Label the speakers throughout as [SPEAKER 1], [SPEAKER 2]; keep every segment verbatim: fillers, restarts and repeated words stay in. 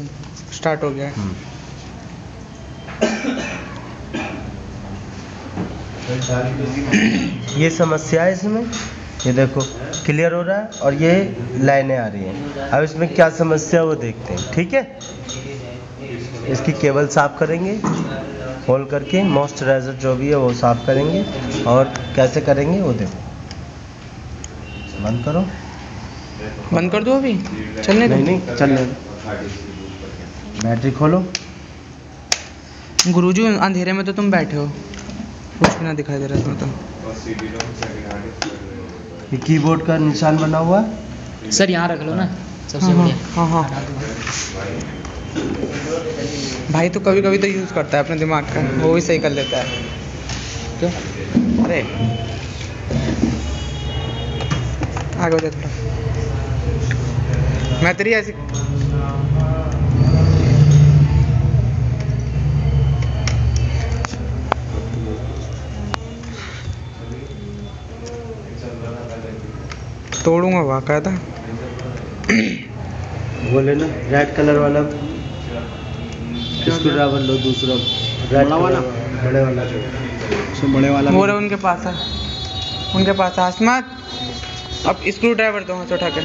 [SPEAKER 1] Start हो गया है।
[SPEAKER 2] ये समस्या है इसमें, ये देखो क्लियर हो रहा है और ये लाइनें आ रही हैं। अब इसमें क्या समस्या वो देखते हैं, ठीक है। इसकी केबल साफ़ करेंगे, खोल करके मॉइस्चराइज़र जो भी है वो साफ़ करेंगे। और कैसे करेंगे वो देखो। बंद करो,
[SPEAKER 1] बंद कर दो अभी, चलने दो।
[SPEAKER 2] नहीं नहीं चलने दो। बैटरी खोलो।
[SPEAKER 1] गुरुजी अंधेरे में तो तुम बैठे हो, कुछ भी ना दिखाई दे रहा इसमें तो।
[SPEAKER 2] ये कीबोर्ड का निशान बना हुआ है।
[SPEAKER 3] सर यहाँ रख लो ना, सबसे
[SPEAKER 1] हाँ
[SPEAKER 3] बढ़िया।
[SPEAKER 1] हाँ हाँ भाई तो कभी कभी तो यूज़ करता है अपने दिमाग का, वो भी सही कर लेता है।
[SPEAKER 3] क्यों?
[SPEAKER 1] अरे आगे देख लो, मैं तेरी ऐसी तोड़ूंगा बाकायदा।
[SPEAKER 2] वो लेना रेड कलर वाला स्क्रू ड्राइवर लो, दूसरा रेड वाला, बड़े वाला जो बड़े वाला
[SPEAKER 1] वो रहा उनके पास है, उनके पास है। आसमात अब स्क्रू ड्राइवर दो हाथ से उठा के।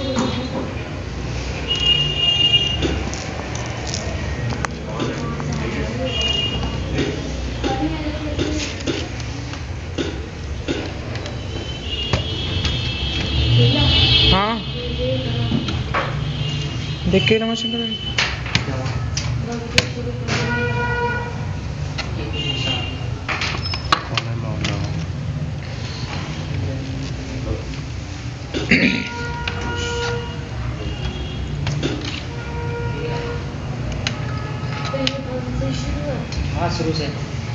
[SPEAKER 1] हाँ देख के रमन शंकर
[SPEAKER 3] हाँ शुरू से।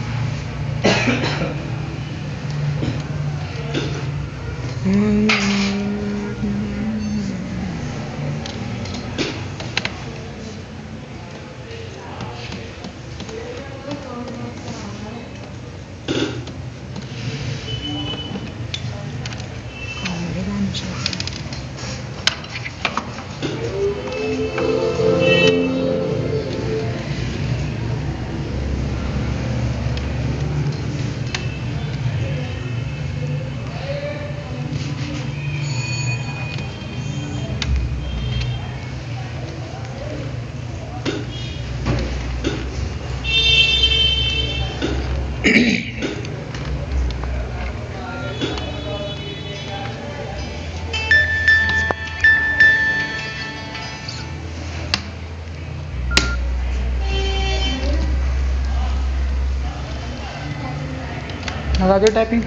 [SPEAKER 1] लगा दो टाइपिंग।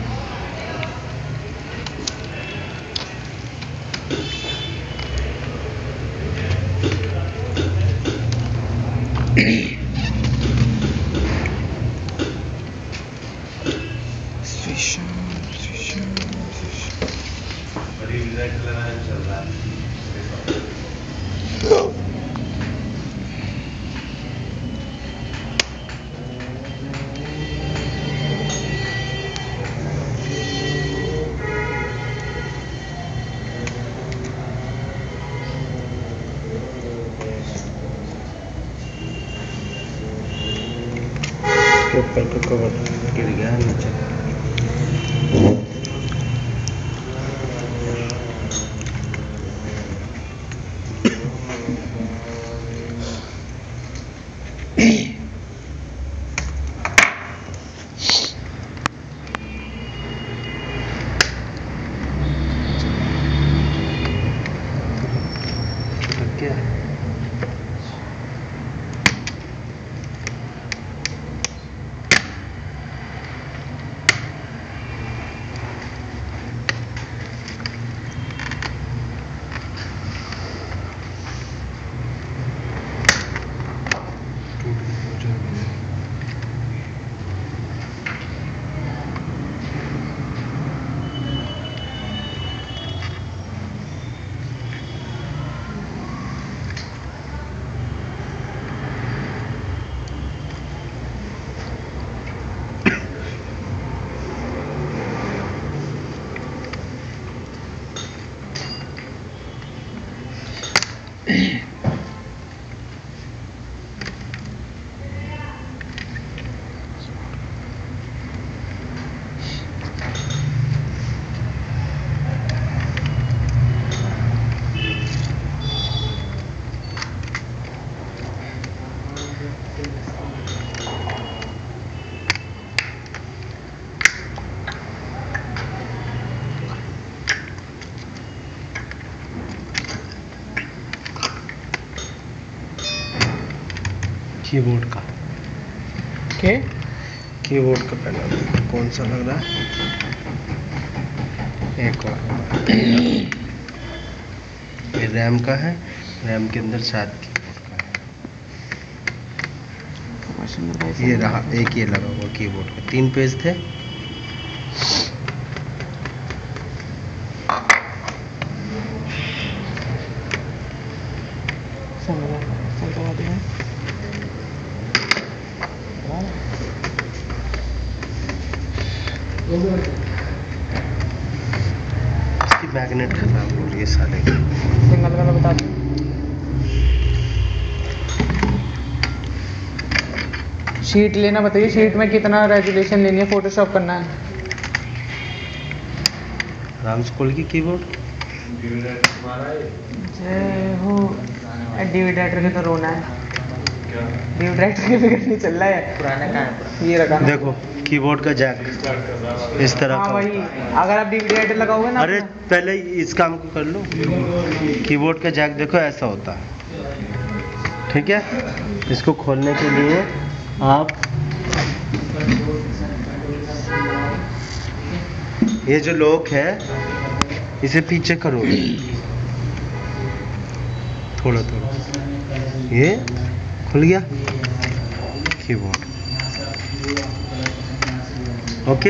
[SPEAKER 2] ऊपर का कवर गिर गया है नीचे। क्या टूट गया। कीबोर्ड का
[SPEAKER 1] के
[SPEAKER 2] कीबोर्ड का पैनल कौन सा लग रहा है? एक और ये रैम का है, रैम के अंदर शायद कीबोर्ड का है। ये रहा, एक ये लगा हुआ कीबोर्ड का। तीन पेज थे। इसकी मैग्नेट खराब हो रही है साले की।
[SPEAKER 1] सिंगल कलर बता दो। शीट लेना बताइए, शीट में कितना रेजोल्यूशन लेनी है, फोटोशॉप करना है।
[SPEAKER 2] आराम से खोल के कीबोर्ड।
[SPEAKER 1] जय हो। डिविडेटर के तो रोना है, डिविडेटर के फिक्र नहीं चल रहा है।
[SPEAKER 3] पुराना कहाँ है?
[SPEAKER 1] ये रखा
[SPEAKER 2] देखो कीबोर्ड का जैक इस तरह
[SPEAKER 1] हाँ
[SPEAKER 2] का
[SPEAKER 1] वही,
[SPEAKER 2] होता है।
[SPEAKER 1] अगर आप डिविडेटर लगाओगे ना
[SPEAKER 2] अरे
[SPEAKER 1] अपना-
[SPEAKER 2] पहले इस काम को कर लो। कीबोर्ड का जैक देखो ऐसा होता है, ठीक है। इसको खोलने के लिए आप ये जो लॉक है इसे पीछे करोगे थोड़ा थोड़ा, ये खुल गया कीबोर्ड। ओके,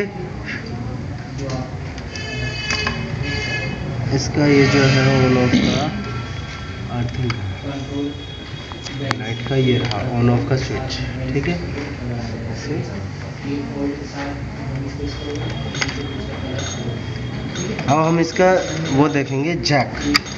[SPEAKER 2] इसका ये जो है ऑन ऑफ का अर्थिंग लाइट का ये रहा ऑन ऑफ का स्विच, ठीक है। ऐसे अब हम इसका वो देखेंगे जैक,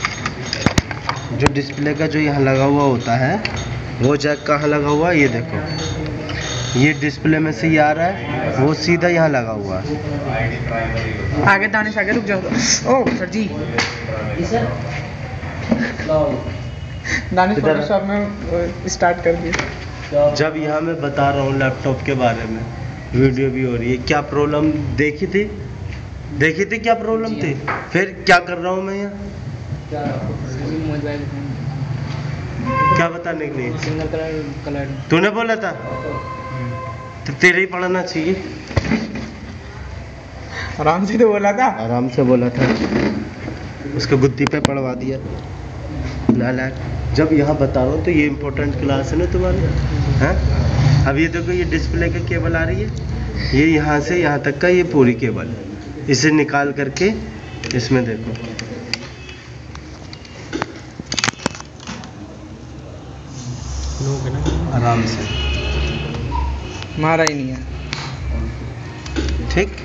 [SPEAKER 2] जो डिस्प्ले का जो यहाँ लगा हुआ होता है वो जैक कहाँ लगा हुआ है, ये देखो। ये डिस्प्ले में से ये आ रहा है, वो सीधा यहाँ लगा हुआ है।
[SPEAKER 1] आगे दानिश आगे रुक जाओ तो। ओ सर जी, दानिश
[SPEAKER 2] इधर।
[SPEAKER 1] फोटोशॉप में स्टार्ट कर दिए।
[SPEAKER 2] जब यहाँ मैं बता रहा हूँ लैपटॉप के बारे में, वीडियो भी हो रही है, क्या प्रॉब्लम देखी थी देखी थी क्या प्रॉब्लम थी, फिर क्या कर रहा हूँ मैं यहाँ,
[SPEAKER 3] मोबाइल
[SPEAKER 2] क्या बताने के लिए?
[SPEAKER 3] सिंगल कलर कलर
[SPEAKER 2] तूने बोला था तो तेरे ही पढ़ना चाहिए।
[SPEAKER 1] आराम से तो बोला था।
[SPEAKER 2] आराम से बोला था, उसके गुद्दी पे पढ़वा दिया नालायक। जब यहाँ बता रहा हूँ तो ये इम्पोर्टेंट क्लास है ना तुम्हारी, हैं? अब ये देखो, ये डिस्प्ले की केबल आ रही है, ये यहाँ से यहाँ तक का ये पूरी केबल, इसे निकाल करके इसमें देखो, आराम से,
[SPEAKER 1] मारा ही नहीं है।
[SPEAKER 2] ठीक।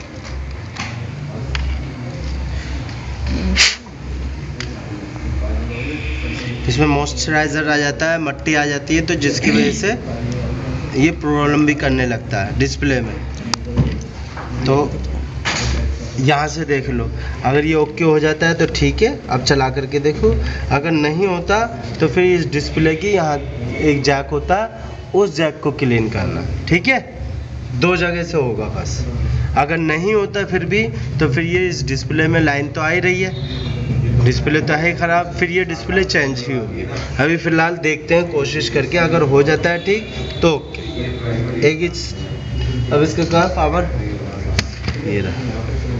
[SPEAKER 2] इसमें मॉइस्चराइज़र आ जाता है, मट्टी आ जाती है, तो जिसकी वजह से ये प्रॉब्लम भी करने लगता है डिस्प्ले में। तो यहाँ से देख लो, अगर ये ओके हो जाता है तो ठीक है, अब चला करके देखो। अगर नहीं होता तो फिर इस डिस्प्ले की यहाँ एक जैक होता है, उस जैक को क्लीन करना, ठीक है। दो जगह से होगा बस। अगर नहीं होता फिर भी, तो फिर ये इस डिस्प्ले में लाइन तो आ ही रही है, डिस्प्ले तो है ख़राब, फिर ये डिस्प्ले चेंज ही होगी। अभी फ़िलहाल देखते हैं कोशिश करके, अगर हो जाता है ठीक तो ओके। एक इस अब इसका कहा पावर, ये रहा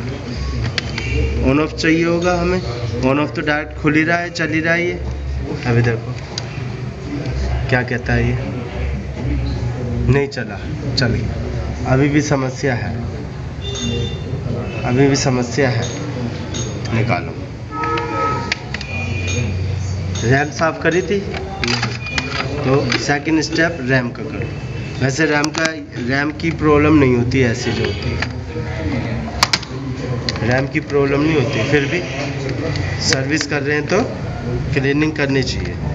[SPEAKER 2] ऑन ऑफ चाहिए होगा हमें। ऑन ऑफ तो डायरेक्ट खुल ही रहा है, चल ही रहा है ये। अभी देखो क्या कहता है, ये नहीं चला, चल गया। अभी भी समस्या है, अभी भी समस्या है। निकालो। रैम साफ करी थी तो सेकंड स्टेप रैम का करो। वैसे रैम का रैम की प्रॉब्लम नहीं होती है, ऐसी जो होती है रैम की प्रॉब्लम नहीं होती, फिर भी सर्विस कर रहे हैं तो क्लीनिंग करनी चाहिए।